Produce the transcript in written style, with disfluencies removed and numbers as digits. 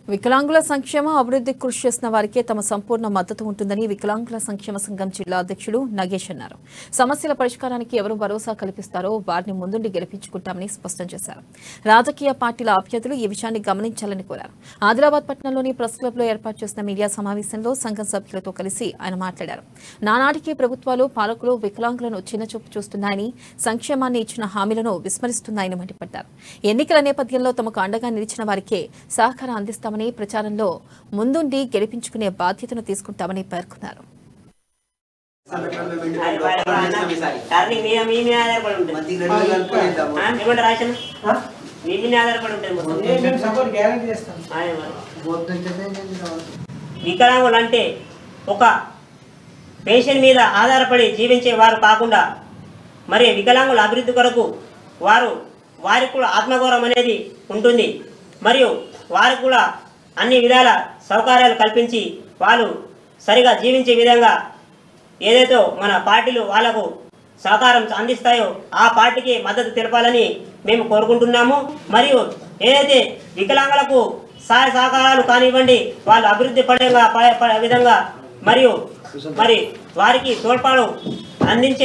వికలాంగుల సంక్షేమ అభివృద్ధి కృషి చేసిన వారికే తమ సంపూర్ణ మద్దతు ఉంటుందని వికలాంగుల సంక్షేమ సంఘం జిల్లా అధ్యక్షుడు నగేష్ అన్నారు. సమస్యల పరిష్కారానికి ఎవరు భరోసా కల్పిస్తారో వారిని ముందుండి గెలిపించుకుంటామని స్పష్టం చేశారు. రాజకీయ పార్టీల అభ్యర్థులు ఈ విషయాన్ని గమనించాలని కోరారు. ఆదిలాబాద్ పట్టణంలోని ప్రెస్ క్లబ్ లో ఏర్పాటు చేసిన మీడియా సమావేశంలో సంఘం సభ్యులతో కలిసి ఆయన మాట్లాడారు. నానాటికి ప్రభుత్వాలు పాలకులు వికలాంగులను చిన్నచూపు చూస్తున్నాయని, సంక్షేమాన్ని ఇచ్చిన హామీలను విస్మరిస్తున్నాయని మండిపడ్డారు. ఎన్నికల నేపథ్యంలో తమకు అండగా నిలిచిన వారికే సహకారం అందిస్తామని, ప్రచారంలో ముందుండి గెలిపించుకునే బాధ్యతను తీసుకుంటామని పేర్కొన్నారు. వికలాంగులంటే ఒక పెన్షన్ మీద ఆధారపడి జీవించే వారు కాకుండా మరి వికలాంగుల అభివృద్ధి కొరకు వారికి కూడా ఆత్మగౌరవం అనేది ఉంటుంది. మరియు వారికి కూడా అన్ని విధాల సౌకర్యాలు కల్పించి వాళ్ళు సరిగా జీవించే విధంగా ఏదైతే మన పార్టీలు వాళ్లకు సహకారం అందిస్తాయో ఆ పార్టీకి మద్దతు తెలపాలని మేము కోరుకుంటున్నాము. మరియు ఏదైతే వికలాంగులకు సహాయ సహకారాలు కానివ్వండి, వాళ్ళు అభివృద్ధి పడే విధంగా మరియు వారికి తోడ్పాటు అందించే